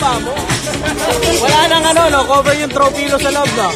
mo. Wala nang ano, no? Cover yung trophy sa loob, no?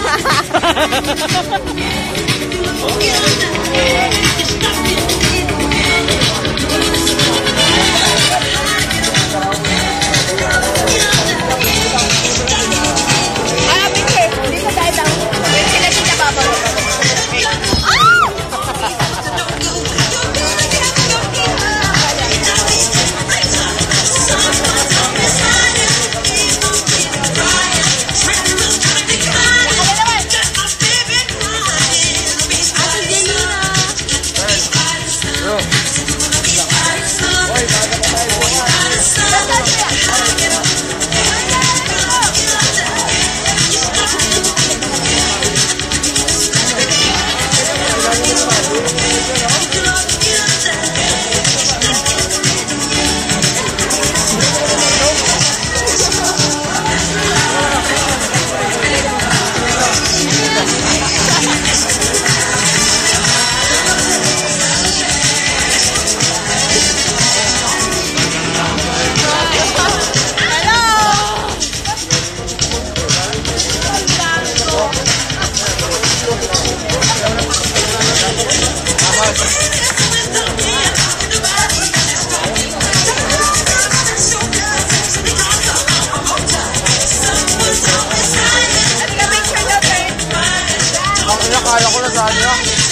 Kaya ko na sa kanya.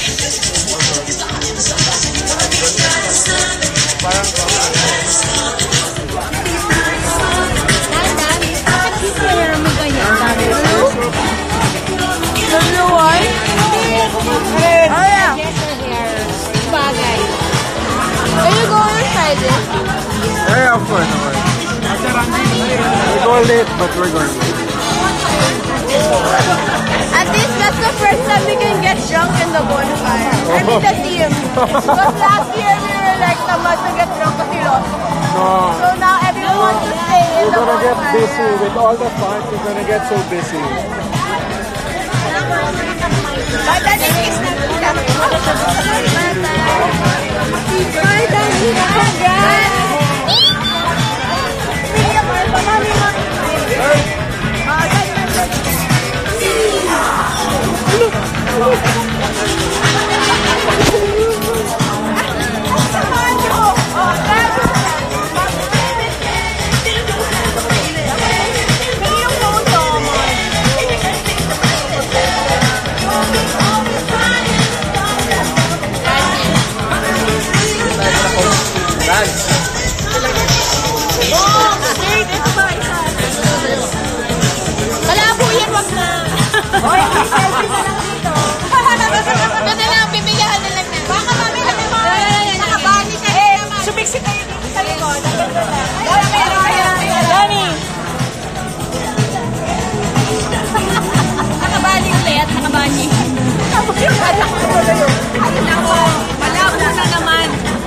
Parang bakit hipper mo ganyan? Ano why? Oh yeah. Bagay. Are you going inside it? yeah, of course. We're going late, but we're going late. At least that's the first time we can get drunk in the bonfire. I mean the team. Because last year we were like tamad to get drunk kasi lost. No. So now everyone wants to stay in We're the gonna get bonfire. busy with all the fun. We're gonna get so busy. But then it is not Bye, Danny. Congrats. Malabo yan, wag na. Oy, selfie na lang dito. Ganda lang, bibigahan na lang na. Baka mami lang naman. Nakabali ka naman. Sumiksik kayo dito sa likod. Oy, meron kayo. Dani. Nakabali ulit, nakabali. Ano na mo? Malabo na naman.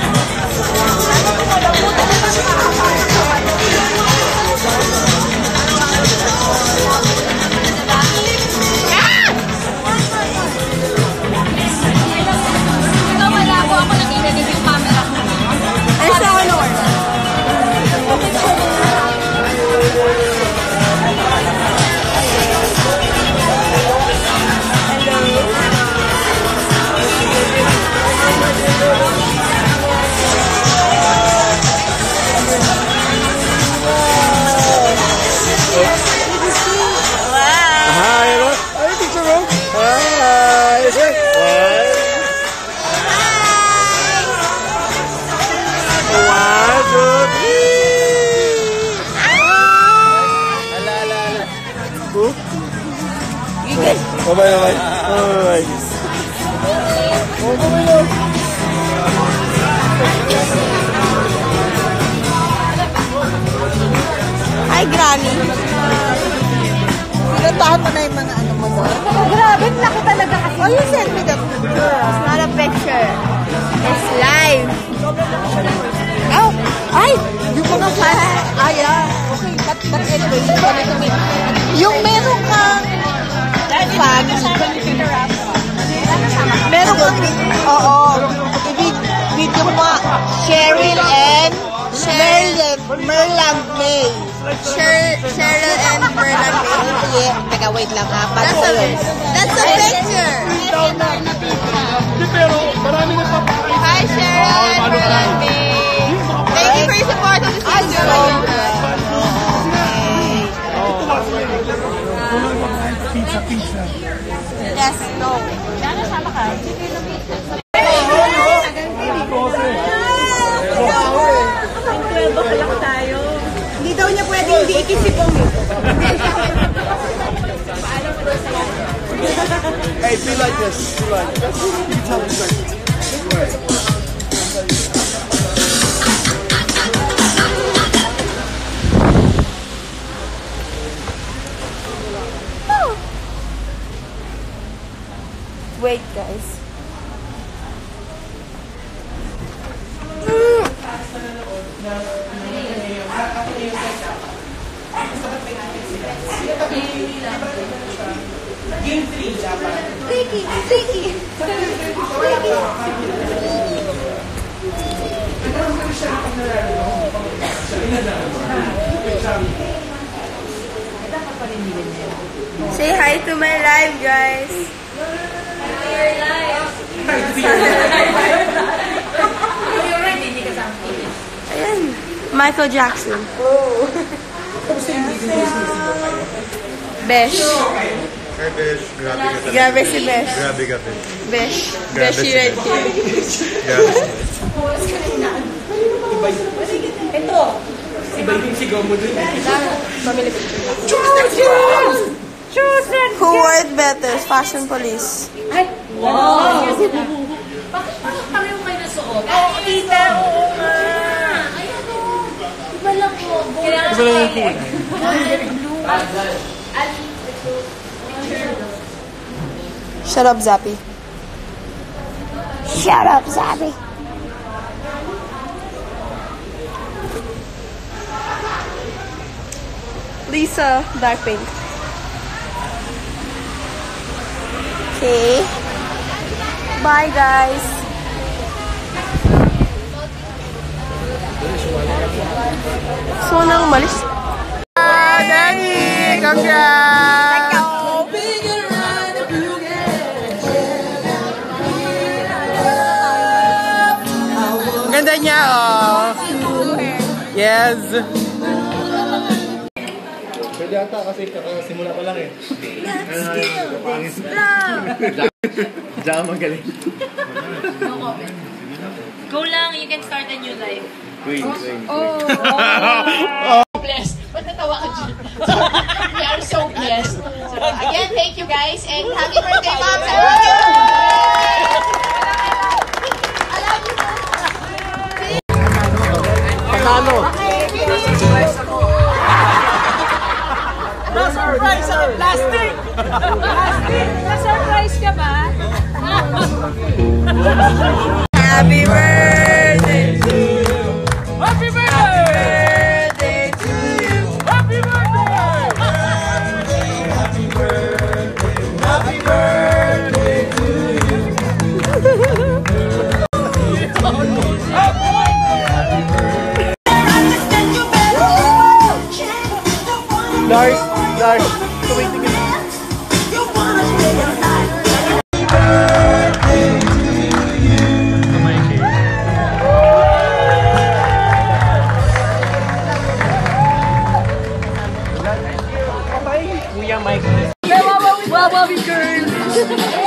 Bye-bye, bye-bye. Bye-bye. Oh, bye-bye. Hi, Granny. Pinuntahan mo na yung mga ano mo doon. Grabe, laki talaga kasi. Oh, you sent me the picture. It's not a picture. It's live. Oh, ay! Yung mga fans. Ay, okay. But anyway, yung meron kang fan. Meron kang, oo. Video mo Cheryl and Merland May. Cheryl Cheryl and Bernabe. Yeah, teka, wait lang ha. That's a picture. Pero marami nagpapakain. Hi, Cheryl and Bernabe. Thank you for your support of the season. Pizza. Yes, no. Sama ka. Hindi daw niya pwede hindi ikisipong. Hey, be like this. Be like this. You tell me something. Wait, guys. Game 3, Japan. Sticky. Say hi to my live, guys. Ayan. Michael Jackson. Besh. Hey, Besh. Grabe si Besh. Grabe. Besh. Beshi right here. Ito. Iba yung sigaw mo dun. Who wore it better? Fashion Police. Wow! Bakit pareho kayo na suot? Oo, tita, oo nga. Ayan o. Iba lang po. Iba lang yung kulay. Shut up, Zappy. Shut up, Zappy. Lisa, dark pink. Okay. Bye, guys. So, nang umalis. Danny! Congrats! Ganda niya, oh. Yes. Pwede ata kasi kakasimula pa lang eh. Diyan magaling. No comment. Go lang, you can start a new life. Wait. Blessed. Ba't natawa ka dyan? We are so blessed. Again, thank you guys and happy birthday, Moms! I love you! Panalo. Na-surprise sa plastic! Na-surprise ka ba? Happy birthday to you. Happy birthday! Birthday to you. Happy birthday! Happy birthday to you. Lars, tumitingin. Kuya Mike. Wow, girl!